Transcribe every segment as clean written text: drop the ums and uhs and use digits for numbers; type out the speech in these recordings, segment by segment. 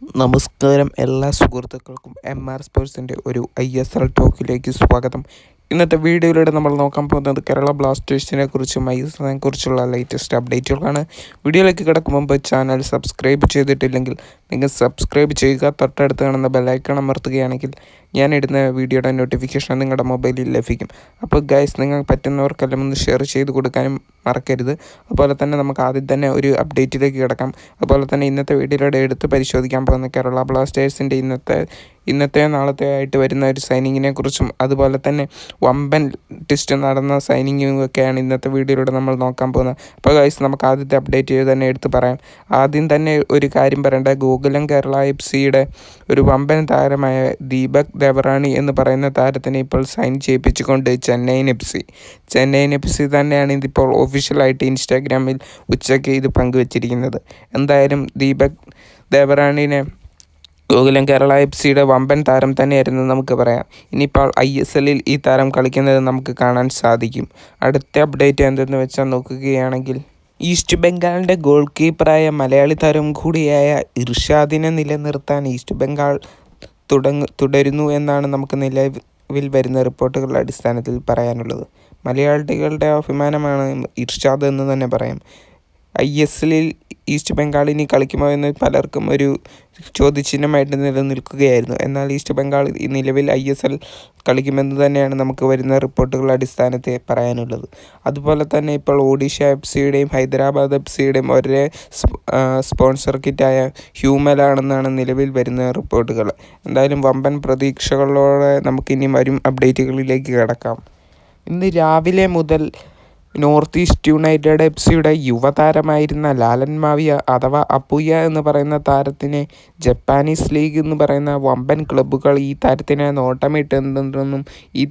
നമസ്കാരം എല്ലാ സുഹൃത്തുക്കൾക്കും സ്പോർട്സിൻ്റെ ഒരു ISL ടോക്കിലേക്ക് സ്വാഗതം. ഇന്നത്തെ വീഡിയോയിലൂടെ നമ്മൾ നോക്കാൻ പോകുന്നത് കേരള ബ്ലാസ്റ്റേഴ്സിനെ കുറിച്ചും ISLനെ കുറിച്ചുള്ള ലേറ്റസ്റ്റ് അപ്ഡേറ്റുകളാണ്. വീഡിയോയിലേക്ക് കിടക്കും മുമ്പ് ചാനൽ സബ്സ്ക്രൈബ് ചെയ്തിട്ടില്ലെങ്കിൽ നിങ്ങൾ സബ്സ്ക്രൈബ് ചെയ്യുക. തൊട്ടടുത്ത് കാണുന്ന ബെല്ലൈക്കൺ അമർത്തുകയാണെങ്കിൽ ഞാനിടുന്ന വീഡിയോയുടെ നോട്ടിഫിക്കേഷൻ നിങ്ങളുടെ മൊബൈലിൽ ലഭിക്കും. അപ്പോൾ ഗൈസ്, നിങ്ങൾ പറ്റുന്നവർക്കെല്ലാം ഒന്ന് ഷെയർ ചെയ്ത് കൊടുക്കാനും മറക്കരുത്. അതുപോലെ തന്നെ നമുക്ക് ആദ്യം തന്നെ ഒരു അപ്ഡേറ്റിലേക്ക് കിടക്കാം. അതുപോലെ തന്നെ ഇന്നത്തെ വീഡിയോയിലൂടെ എടുത്ത് പരിശോധിക്കാൻ പോകുന്ന കേരള ബ്ലാസ്റ്റേഴ്സിൻ്റെ ഇന്നത്തെ നാളത്തെ ആയിട്ട് വരുന്ന ഒരു സൈനിങ്ങിനെ കുറിച്ചും അതുപോലെ തന്നെ വമ്പൻ ടെസ്റ്റ് നടന്ന സൈനിങ്ങൊക്കെയാണ് ഇന്നത്തെ വീഡിയോയിലൂടെ നമ്മൾ നോക്കാൻ പോകുന്നത്. അപ്പോൾ ഗൈസ്, നമുക്ക് ആദ്യത്തെ അപ്ഡേറ്റ് ചെയ്ത് തന്നെ എടുത്ത് പറയാം. ആദ്യം തന്നെ ഒരു കാര്യം പറയേണ്ട, ഗോകുലം കേരള FC-യുടെ ഒരു വമ്പൻ താരമായ ദീപക് ദേവറാണി എന്ന് പറയുന്ന താരത്തിനെ ഇപ്പോൾ സൈൻ ചെയ്യിപ്പിച്ചുകൊണ്ട് ചെന്നൈയിൻ FC തന്നെയാണ് ഇതിപ്പോൾ ഒഫീഷ്യലായിട്ട് ഇൻസ്റ്റാഗ്രാമിൽ ഉച്ചയ്ക്ക് ഇത് പങ്കുവച്ചിരിക്കുന്നത്. എന്തായാലും ദീപക് ദേവറാണിനെ ഗോകുലം കേരള FC-യുടെ വമ്പൻ താരം തന്നെയായിരുന്നു നമുക്ക് പറയാം. ഇനിയിപ്പോൾ ISL-ൽ ഈ താരം കളിക്കുന്നത് നമുക്ക് കാണാൻ സാധിക്കും. അടുത്ത അപ്ഡേറ്റ് എന്തെന്ന് വെച്ചാൽ നോക്കുകയാണെങ്കിൽ, ഈസ്റ്റ് ബംഗാളിൻ്റെ ഗോൾ കീപ്പറായ മലയാളി താരം കൂടിയായ ഇർഷാദിനെ നിലനിർത്താൻ ഈസ്റ്റ് ബംഗാൾ തുടരുന്നു എന്നാണ് നമുക്ക് നിലവിൽ വരുന്ന റിപ്പോർട്ടുകളുടെ അടിസ്ഥാനത്തിൽ പറയാനുള്ളത്. മലയാളികളുടെ അഭിമാനമാണ് ഇർഷാദ് എന്ന് തന്നെ പറയാം. ISL-ൽ ഈസ്റ്റ് ബംഗാളിനി കളിക്കുമോ എന്ന് പലർക്കും ഒരു ചോദ്യചിഹ്നമായിട്ട് നിലനിൽക്കുകയായിരുന്നു. എന്നാൽ ഈസ്റ്റ് ബംഗാൾ നിലവിൽ ISL കളിക്കുമെന്ന് തന്നെയാണ് നമുക്ക് വരുന്ന റിപ്പോർട്ടുകളുടെ അടിസ്ഥാനത്തിൽ പറയാനുള്ളത്. അതുപോലെ തന്നെ ഇപ്പോൾ ഒഡീഷ FC-യുടെയും ഹൈദരാബാദ് FC-യുടെയും ഒരേ സ്പോൺസർ കിറ്റായ ഹ്യൂമലാണെന്നാണ് നിലവിൽ വരുന്ന റിപ്പോർട്ടുകൾ. എന്തായാലും വമ്പൻ പ്രതീക്ഷകളോടെ നമുക്കിനി വരും അപ്ഡേറ്റുകളിലേക്ക് കിടക്കാം. ഇന്ന് രാവിലെ മുതൽ നോർത്ത് ഈസ്റ്റ് യുണൈറ്റഡ് FC-യുടെ യുവതാരമായിരുന്ന ലാലൻ മാവിയ അഥവാ അപ്പുയ എന്ന് പറയുന്ന താരത്തിനെ ജപ്പാനീസ് ലീഗ് എന്ന് പറയുന്ന വമ്പൻ ക്ലബ്ബുകൾ ഈ താരത്തിനെ നോട്ടമിട്ടുണ്ടെന്നും ഈ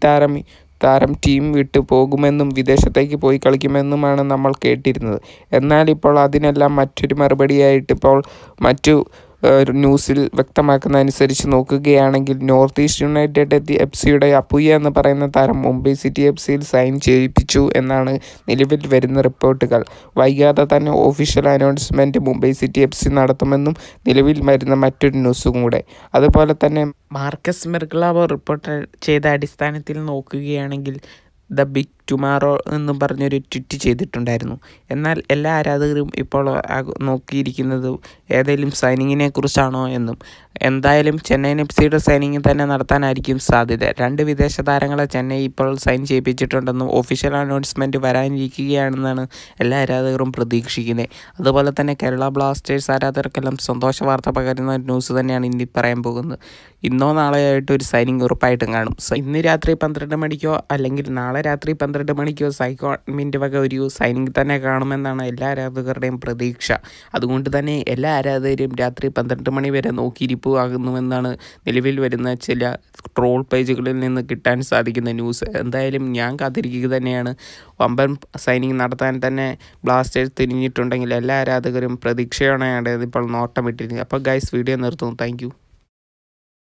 താരം ടീം വിട്ടു പോകുമെന്നും വിദേശത്തേക്ക് പോയി കളിക്കുമെന്നുമാണ് നമ്മൾ കേട്ടിരുന്നത്. എന്നാൽ ഇപ്പോൾ അതിനെല്ലാം മറ്റൊരു മറുപടിയായിട്ട് ഇപ്പോൾ മറ്റു ന്യൂസിൽ വ്യക്തമാക്കുന്ന അനുസരിച്ച് നോക്കുകയാണെങ്കിൽ, നോർത്ത് ഈസ്റ്റ് യുണൈറ്റഡ് FC-യുടെ അപ്പുയ എന്ന് പറയുന്ന താരം മുംബൈ സിറ്റി FC-യിൽ സൈൻ ചെയ്യിപ്പിച്ചു എന്നാണ് നിലവിൽ വരുന്ന റിപ്പോർട്ടുകൾ. വൈകാതെ തന്നെ official announcement Mumbai City FC നടത്തുമെന്നും നിലവിൽ വരുന്ന മറ്റൊരു ന്യൂസും കൂടെ. അതുപോലെ തന്നെ മാർക്കസ് മെർഗ്ലാവോ റിപ്പോർട്ട് ചെയ്ത അടിസ്ഥാനത്തിൽ നോക്കുകയാണെങ്കിൽ ദ ബിഗ് ടുമാറോ എന്നും പറഞ്ഞൊരു ട്വീറ്റ് ചെയ്തിട്ടുണ്ടായിരുന്നു. എന്നാൽ എല്ലാ ആരാധകരും ഇപ്പോൾ നോക്കിയിരിക്കുന്നത് ഏതെങ്കിലും സൈനിങ്ങിനെ കുറിച്ചാണോ എന്നും. എന്തായാലും ചെന്നൈയിൻ FC-യുടെ സൈനിങ് തന്നെ നടത്താനായിരിക്കും സാധ്യത. 2 വിദേശ താരങ്ങളെ ചെന്നൈ ഇപ്പോൾ സൈൻ ചെയ്യിപ്പിച്ചിട്ടുണ്ടെന്നും ഒഫീഷ്യൽ അനൗൺസ്മെൻറ്റ് വരാനിരിക്കുകയാണെന്നാണ് എല്ലാ ആരാധകരും പ്രതീക്ഷിക്കുന്നത്. അതുപോലെ തന്നെ കേരള ബ്ലാസ്റ്റേഴ്സ് ആരാധകർക്കെല്ലാം സന്തോഷ വാർത്ത പകരുന്ന ന്യൂസ് തന്നെയാണ് ഇനി പറയാൻ പോകുന്നത്. ഇന്നോ നാളെയായിട്ട് ഒരു സൈനിങ് ഉറപ്പായിട്ടും കാണും. ഇന്ന് രാത്രി 12 മണിക്കോ അല്ലെങ്കിൽ നാളെ രാത്രി 12 മണിക്കോ സൈക്കോമിൻ്റെ വക ഒരു സൈനിങ് തന്നെ കാണുമെന്നാണ് എല്ലാ ആരാധകരുടെയും പ്രതീക്ഷ. അതുകൊണ്ട് തന്നെ എല്ലാ ആരാധകരും രാത്രി 12 മണി വരെ നോക്കിയിരിപ്പുവാകുന്നുവെന്നാണ് നിലവിൽ വരുന്ന ചില ട്രോൾ പേജുകളിൽ നിന്ന് കിട്ടാൻ സാധിക്കുന്ന ന്യൂസ്. എന്തായാലും ഞാൻ കാത്തിരിക്കുക തന്നെയാണ്. വമ്പൻ സൈനിങ് നടത്താൻ തന്നെ ബ്ലാസ്റ്റേഴ്സ് തിരിഞ്ഞിട്ടുണ്ടെങ്കിൽ എല്ലാ ആരാധകരും പ്രതീക്ഷയോടെയാണ് ഇപ്പോൾ നോട്ടമിട്ടിരിക്കുന്നത്. അപ്പോൾ ഗൈസ്, വീഡിയോ നിർത്തുന്നു. താങ്ക്